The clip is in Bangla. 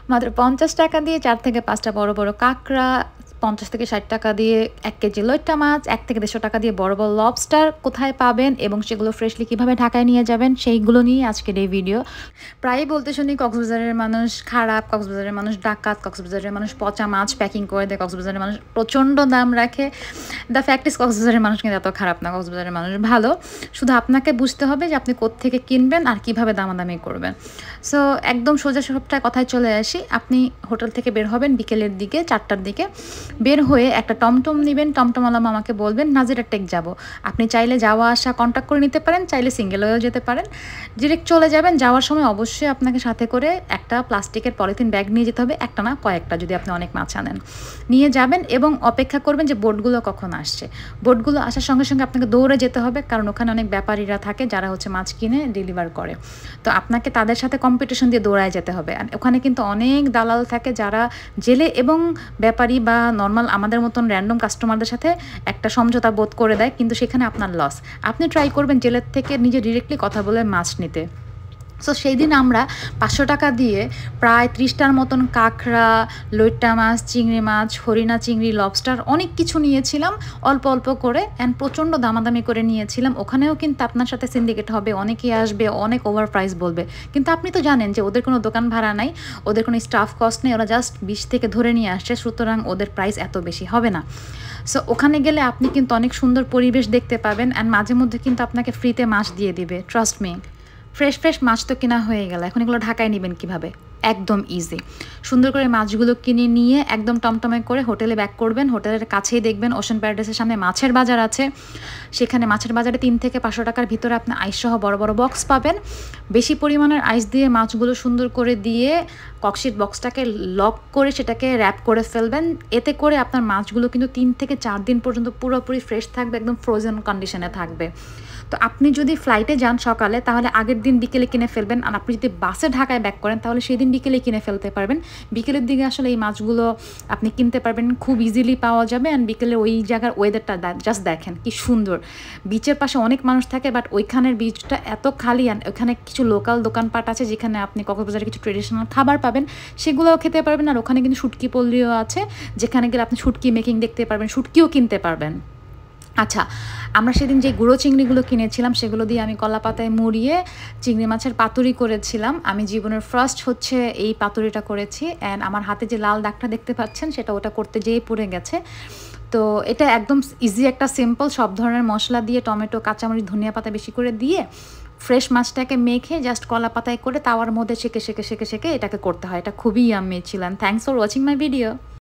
মাত্র ৫০ টাকা দিয়ে ৪ থেকে ৫টা বড় বড় কাঁকড়া, ৫০ থেকে ৬০ টাকা দিয়ে ১ কেজি লইট্টা মাছ, ১ থেকে ১৫০ টাকা দিয়ে বড় বড় লবস্টার কোথায় পাবেন এবং সেগুলো ফ্রেশলি কীভাবে ঢাকায় নিয়ে যাবেন সেইগুলো নিয়ে আজকের এই ভিডিও। প্রায়ই বলতে শুনি কক্সবাজারের মানুষ খারাপ, কক্সবাজারের মানুষ ডাকাত, কক্সবাজারের মানুষ পচা মাছ প্যাকিং করে দেয়, কক্সবাজারের মানুষ প্রচণ্ড দাম রাখে। দ্য ফ্যাক্ট ইজ কক্সবাজারের মানুষ কিন্তু এত খারাপ না, কক্সবাজারের মানুষ ভালো। শুধু আপনাকে বুঝতে হবে যে আপনি কোত্থেকে কিনবেন আর কীভাবে দামাদামি করবেন। সো একদম সোজা সবটা কথায় চলে আসি। আপনি হোটেল থেকে বের হবেন বিকেলের দিকে ৪টার দিকে। বের হয়ে একটা টমটম নেবেন, টমটমওয়ালা মামাকে বলবেন নাজিরা টেক যাব। আপনি চাইলে যাওয়া আসা কন্ট্যাক্ট করে নিতে পারেন, চাইলে সিঙ্গেল হয়েও যেতে পারেন। ডিরেক্ট চলে যাবেন। যাওয়ার সময় অবশ্যই আপনাকে সাথে করে একটা প্লাস্টিকের পলিথিন ব্যাগ নিয়ে যেতে হবে, একটা না কয়েকটা যদি আপনি অনেক মাছ আনেন। নিয়ে যাবেন এবং অপেক্ষা করবেন যে বোটগুলো কখন আসছে। বোটগুলো আসার সঙ্গে সঙ্গে আপনাকে দৌড়ে যেতে হবে, কারণ ওখানে অনেক ব্যাপারীরা থাকে যারা হচ্ছে মাছ কিনে ডেলিভার করে। তো আপনাকে তাদের সাথে কম্পিটিশন দিয়ে দৌড়ায় যেতে হবে। আর ওখানে কিন্তু অনেক দালাল থাকে যারা জেলে এবং ব্যাপারী বা নর্মাল আমাদের মতন র্যান্ডম কাস্টমারদের সাথে একটা সমঝোতা বোধ করে দেয়, কিন্তু সেখানে আপনার লস। আপনি ট্রাই করবেন জেলের থেকে নিজে ডিরেক্টলি কথা বলে মাছ নিতে। সো সেই দিন আমরা ৫০০ টাকা দিয়ে প্রায় ৩০টার মতন কাঁকড়া, লইট্টা মাছ, চিংড়ি মাছ, হরিণা চিংড়ি, লবস্টার অনেক কিছু নিয়েছিলাম অল্প অল্প করে, অ্যান্ড প্রচণ্ড দামাদামি করে নিয়েছিলাম। ওখানেও কিন্তু আপনার সাথে সিন্ডিকেট হবে, অনেকেই আসবে, অনেক ওভার প্রাইস বলবে, কিন্তু আপনি তো জানেন যে ওদের কোনো দোকান ভাড়া নাই, ওদের কোনো স্টাফ কস্ট নেই, ওরা জাস্ট ২০ থেকে ধরে নিয়ে আসছে, সুতরাং ওদের প্রাইস এত বেশি হবে না। সো ওখানে গেলে আপনি কিন্তু অনেক সুন্দর পরিবেশ দেখতে পাবেন, অ্যান্ড মাঝে মধ্যে কিন্তু আপনাকে ফ্রিতে মাছ দিয়ে দিবে, ট্রাস্ট মি। ফ্রেশ মাছ তো কেনা হয়ে গেল, এখন এগুলো ঢাকায় নেবেন কীভাবে? একদম ইজি। সুন্দর করে মাছগুলো কিনে নিয়ে একদম টমটমে করে হোটেলে ব্যাক করবেন। হোটেলের কাছেই দেখবেন ওশান প্যারাডাইসের সামনে মাছের বাজার আছে, সেখানে মাছের বাজারে ৩ থেকে ৫০০ টাকার ভিতরে আপনি আইসসহ বড় বড় বক্স পাবেন। বেশি পরিমাণের আইস দিয়ে মাছগুলো সুন্দর করে দিয়ে ককশিট বক্সটাকে লক করে সেটাকে র্যাপ করে ফেলবেন। এতে করে আপনার মাছগুলো কিন্তু ৩ থেকে ৪ দিন পর্যন্ত পুরোপুরি ফ্রেশ থাকবে, একদম ফ্রোজেন কন্ডিশনে থাকবে। তো আপনি যদি ফ্লাইটে যান সকালে, তাহলে আগের দিন বিকেলে কিনে ফেলবেন, আর আপনি যদি বাসে ঢাকায় ব্যাক করেন তাহলে সেই দিন বিকেলে কিনে ফেলতে পারবেন। বিকেলের দিকে আসলে এই মাছগুলো আপনি কিনতে পারবেন, খুব ইজিলি পাওয়া যাবে। অ্যান্ড বিকেলে ওই জায়গার ওয়েদারটা জাস্ট দেখেন কি সুন্দর। বিচের পাশে অনেক মানুষ থাকে, বাট ওইখানের বিচটা এত খালি, অ্যান্ড ওখানে কিছু লোকাল দোকানপাট আছে যেখানে আপনি কক্সবাজারে কিছু ট্রেডিশনাল খাবার পাবেন, সেগুলোও খেতে পারবেন। আর ওখানে কিন্তু শুটকি পল্লীও আছে, যেখানে গেলে আপনি শুটকি মেকিং দেখতে পারবেন, শুটকিও কিনতে পারবেন। আচ্ছা, আমরা সেদিন যে গুঁড়ো চিংড়িগুলো কিনেছিলাম সেগুলো দিয়ে আমি কলা পাতায় মুড়িয়ে চিংড়ি মাছের পাতুরি করেছিলাম। আমি জীবনের ফার্স্ট হচ্ছে এই পাতুরিটা করেছি, অ্যান্ড আমার হাতে যে লাল দাগটা দেখতে পাচ্ছেন সেটা ওটা করতে যেয়ে পড়ে গেছে। তো এটা একদম ইজি একটা সিম্পল, সব ধরনের মশলা দিয়ে টমেটো, কাঁচামরিচ, ধনিয়া পাতা বেশি করে দিয়ে ফ্রেশ মাছটাকে মেখে জাস্ট কলা পাতায় করে তাওয়ার মধ্যে সেকে এটাকে করতে হয়। এটা খুবই ইয়াম্মি ছিল। Thanks for watching my video.